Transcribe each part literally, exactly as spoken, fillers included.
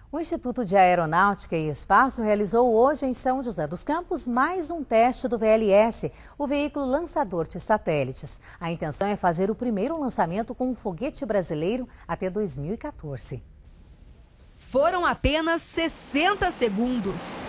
O Instituto de Aeronáutica e Espaço realizou hoje em São José dos Campos mais um teste do V L S, o veículo lançador de satélites. A intenção é fazer o primeiro lançamento com um foguete brasileiro até dois mil e quatorze. Foram apenas sessenta segundos.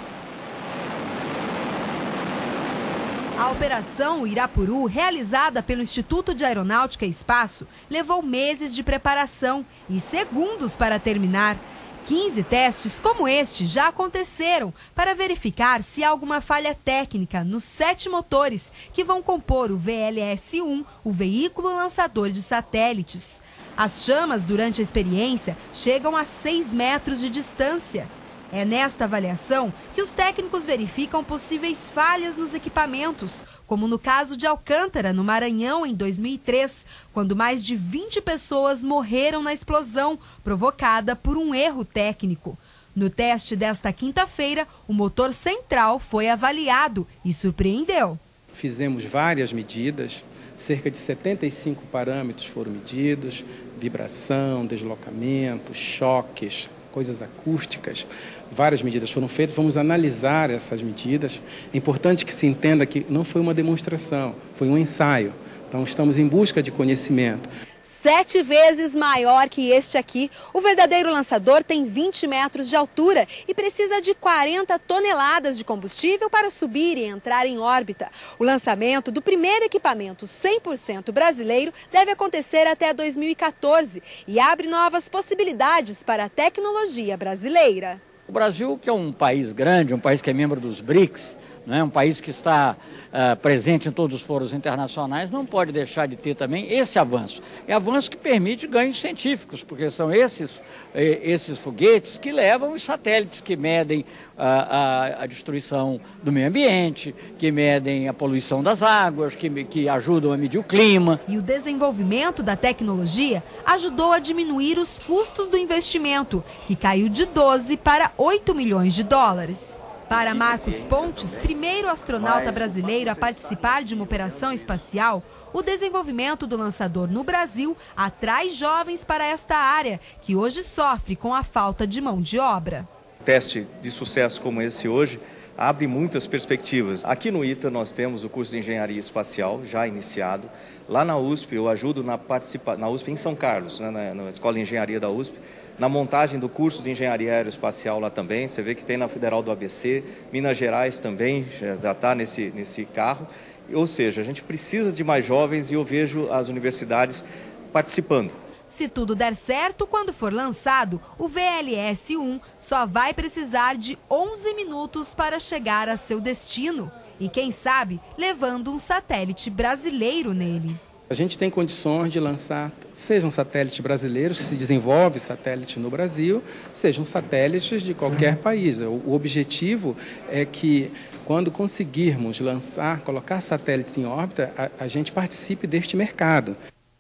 A Operação Irapuru, realizada pelo Instituto de Aeronáutica e Espaço, levou meses de preparação e segundos para terminar. quinze testes como este já aconteceram para verificar se há alguma falha técnica nos sete motores que vão compor o V L S um, o veículo lançador de satélites. As chamas durante a experiência chegam a seis metros de distância. É nesta avaliação que os técnicos verificam possíveis falhas nos equipamentos, como no caso de Alcântara, no Maranhão, em dois mil e três, quando mais de vinte pessoas morreram na explosão provocada por um erro técnico. No teste desta quinta-feira, o motor central foi avaliado e surpreendeu. Fizemos várias medidas, cerca de setenta e cinco parâmetros foram medidos, vibração, deslocamento, choques, coisas acústicas, várias medidas foram feitas, vamos analisar essas medidas. É importante que se entenda que não foi uma demonstração, foi um ensaio. Então estamos em busca de conhecimento. Sete vezes maior que este aqui, o verdadeiro lançador tem vinte metros de altura e precisa de quarenta toneladas de combustível para subir e entrar em órbita. O lançamento do primeiro equipamento cem por cento brasileiro deve acontecer até dois mil e quatorze e abre novas possibilidades para a tecnologia brasileira. O Brasil, que é um país grande, um país que é membro dos BRICS, né, um país que está uh, presente em todos os foros internacionais, não pode deixar de ter também esse avanço. É avanço que permite ganhos científicos, porque são esses, eh, esses foguetes que levam os satélites que medem uh, a, a destruição do meio ambiente, que medem a poluição das águas, que, que ajudam a medir o clima. E o desenvolvimento da tecnologia ajudou a diminuir os custos do investimento, que caiu de doze para oito milhões de dólares. Para Marcos Pontes, primeiro astronauta brasileiro a participar de uma operação espacial, o desenvolvimento do lançador no Brasil atrai jovens para esta área, que hoje sofre com a falta de mão de obra. Um teste de sucesso como esse hoje abre muitas perspectivas. Aqui no ITA nós temos o curso de Engenharia Espacial já iniciado. Lá na U S P eu ajudo na, participa... na U S P em São Carlos, né, na, na Escola de Engenharia da U S P. Na montagem do curso de Engenharia Aeroespacial lá também, você vê que tem na Federal do A B C, Minas Gerais também já está nesse, nesse carro. Ou seja, a gente precisa de mais jovens e eu vejo as universidades participando. Se tudo der certo, quando for lançado, o V L S um só vai precisar de onze minutos para chegar a seu destino. E quem sabe, levando um satélite brasileiro nele. A gente tem condições de lançar, sejam satélites brasileiros, que se desenvolve satélite no Brasil, sejam satélites de qualquer país. O objetivo é que, quando conseguirmos lançar, colocar satélites em órbita, a, a gente participe deste mercado.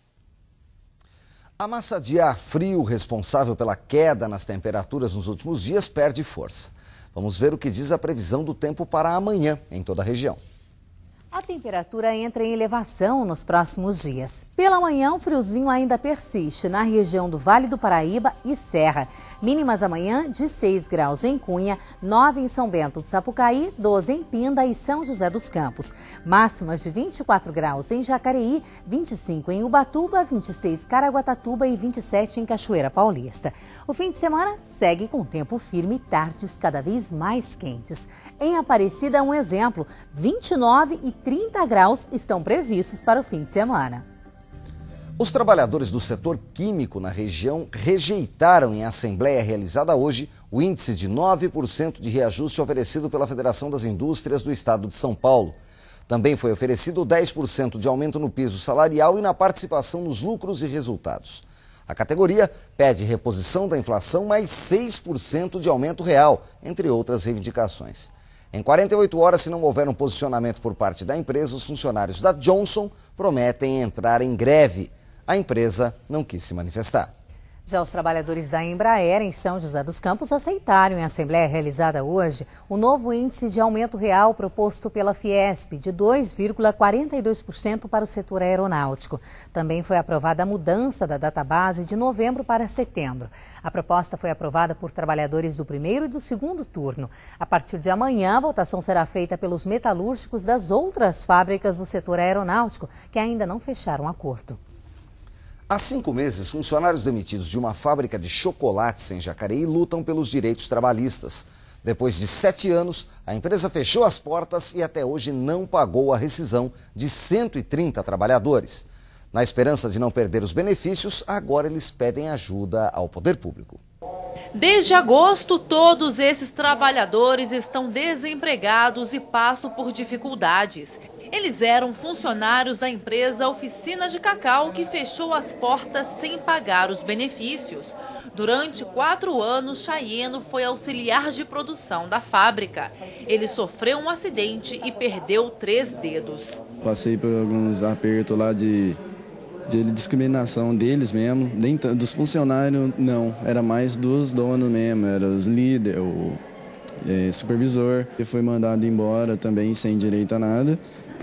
A massa de ar frio responsável pela queda nas temperaturas nos últimos dias perde força. Vamos ver o que diz a previsão do tempo para amanhã em toda a região. A temperatura entra em elevação nos próximos dias. Pela manhã, o friozinho ainda persiste na região do Vale do Paraíba e Serra. Mínimas amanhã de seis graus em Cunha, nove em São Bento do Sapucaí, doze em Pinda e São José dos Campos. Máximas de vinte e quatro graus em Jacareí, vinte e cinco em Ubatuba, vinte e seis em Caraguatatuba e vinte e sete em Cachoeira Paulista. O fim de semana segue com tempo firme e tardes cada vez mais quentes. Em Aparecida, um exemplo, vinte e nove e trinta graus estão previstos para o fim de semana. Os trabalhadores do setor químico na região rejeitaram em assembleia realizada hoje o índice de nove por cento de reajuste oferecido pela Federação das Indústrias do Estado de São Paulo. Também foi oferecido dez por cento de aumento no piso salarial e na participação nos lucros e resultados. A categoria pede reposição da inflação mais seis por cento de aumento real, entre outras reivindicações. Em quarenta e oito horas, se não houver um posicionamento por parte da empresa, os funcionários da Johnson prometem entrar em greve. A empresa não quis se manifestar. Já os trabalhadores da Embraer em São José dos Campos aceitaram em assembleia realizada hoje o novo índice de aumento real proposto pela Fiesp de dois vírgula quarenta e dois por cento para o setor aeronáutico. Também foi aprovada a mudança da database de novembro para setembro. A proposta foi aprovada por trabalhadores do primeiro e do segundo turno. A partir de amanhã, a votação será feita pelos metalúrgicos das outras fábricas do setor aeronáutico, que ainda não fecharam acordo. Há cinco meses, funcionários demitidos de uma fábrica de chocolates em Jacareí lutam pelos direitos trabalhistas. Depois de sete anos, a empresa fechou as portas e até hoje não pagou a rescisão de cento e trinta trabalhadores. Na esperança de não perder os benefícios, agora eles pedem ajuda ao poder público. Desde agosto, todos esses trabalhadores estão desempregados e passam por dificuldades. Eles eram funcionários da empresa Oficina de Cacau, que fechou as portas sem pagar os benefícios. Durante quatro anos, Chayeno foi auxiliar de produção da fábrica. Ele sofreu um acidente e perdeu três dedos. Passei por alguns apertos lá de, de discriminação deles mesmo, nem dos funcionários não, era mais dos donos mesmo, era os líderes, o é, supervisor. Ele foi mandado embora também sem direito a nada,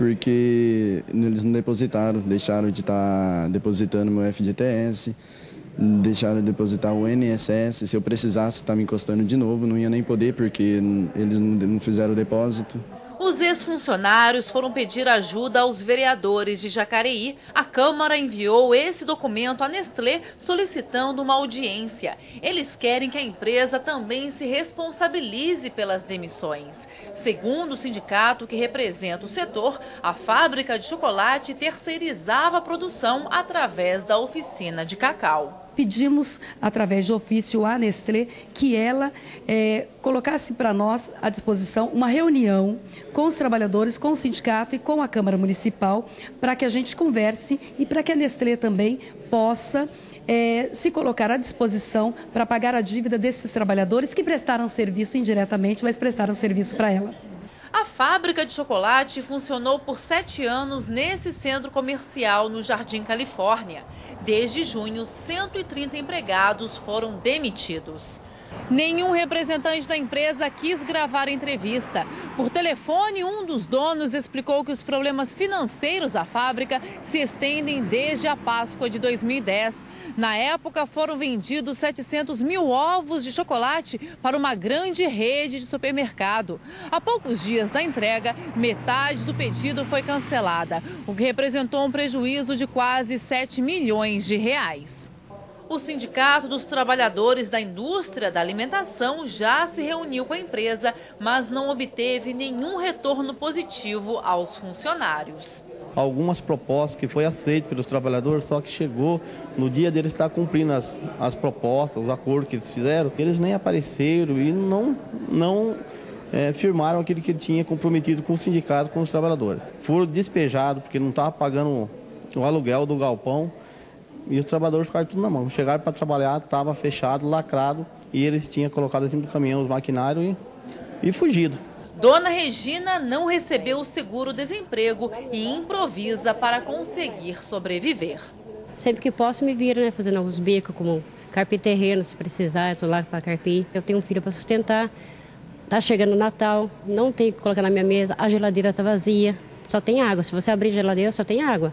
porque eles não depositaram, deixaram de estar depositando meu F G T S, deixaram de depositar o I N S S. Se eu precisasse estar me encostando de novo, não ia nem poder, porque eles não fizeram o depósito. Os ex-funcionários foram pedir ajuda aos vereadores de Jacareí. A Câmara enviou esse documento à Nestlé solicitando uma audiência. Eles querem que a empresa também se responsabilize pelas demissões. Segundo o sindicato que representa o setor, a fábrica de chocolate terceirizava a produção através da Oficina de Cacau. Pedimos, através de ofício, à Nestlé que ela é, colocasse para nós à disposição uma reunião com os trabalhadores, com o sindicato e com a Câmara Municipal, para que a gente converse e para que a Nestlé também possa é, se colocar à disposição para pagar a dívida desses trabalhadores que prestaram serviço indiretamente, mas prestaram serviço para ela. A fábrica de chocolate funcionou por sete anos nesse centro comercial no Jardim Califórnia. Desde junho, cento e trinta empregados foram demitidos. Nenhum representante da empresa quis gravar a entrevista. Por telefone, um dos donos explicou que os problemas financeiros da fábrica se estendem desde a Páscoa de dois mil e dez. Na época, foram vendidos setecentos mil ovos de chocolate para uma grande rede de supermercado. Há poucos dias da entrega, metade do pedido foi cancelada, o que representou um prejuízo de quase sete milhões de reais. O Sindicato dos Trabalhadores da Indústria da Alimentação já se reuniu com a empresa, mas não obteve nenhum retorno positivo aos funcionários. Algumas propostas que foi aceito pelos trabalhadores, só que chegou no dia deles estar cumprindo as, as propostas, os acordos que eles fizeram, eles nem apareceram e não, não é, firmaram aquilo que ele tinha comprometido com o sindicato, com os trabalhadores. Foram despejados porque não estavam pagando o aluguel do galpão. E os trabalhadores ficaram tudo na mão. Chegaram para trabalhar, estava fechado, lacrado, e eles tinham colocado acima do caminhão os maquinários e, e fugido. Dona Regina não recebeu o seguro-desemprego e improvisa para conseguir sobreviver. Sempre que posso me viro, né, fazendo alguns bicos, como carpir terreno, se precisar, eu estou lá para carpir. Eu tenho um filho para sustentar, está chegando o Natal, não tem que colocar na minha mesa, a geladeira está vazia, só tem água. Se você abrir a geladeira, só tem água.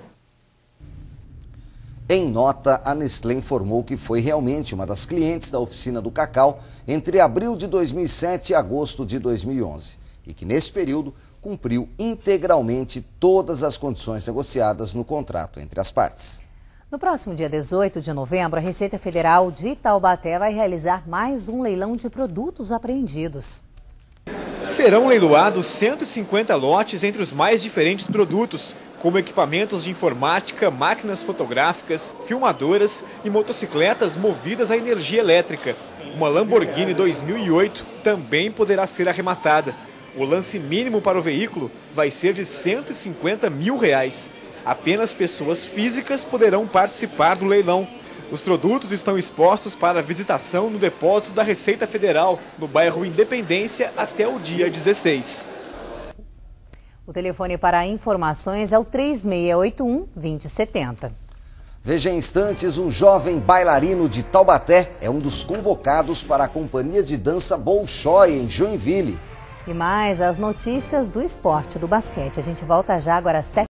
Em nota, a Nestlé informou que foi realmente uma das clientes da Oficina do Cacau entre abril de dois mil e sete e agosto de dois mil e onze e que, nesse período, cumpriu integralmente todas as condições negociadas no contrato entre as partes. No próximo dia dezoito de novembro, a Receita Federal de Taubaté vai realizar mais um leilão de produtos apreendidos. Serão leiloados cento e cinquenta lotes entre os mais diferentes produtos, como equipamentos de informática, máquinas fotográficas, filmadoras e motocicletas movidas a energia elétrica. Uma Lamborghini dois mil e oito também poderá ser arrematada. O lance mínimo para o veículo vai ser de cento e cinquenta mil reais. Apenas pessoas físicas poderão participar do leilão. Os produtos estão expostos para visitação no depósito da Receita Federal, no bairro Independência, até o dia dezesseis. O telefone para informações é o três seis oito um, dois zero sete zero. Veja em instantes, um jovem bailarino de Taubaté é um dos convocados para a companhia de dança Bolshoi em Joinville. E mais as notícias do esporte, do basquete. A gente volta já agora às sete.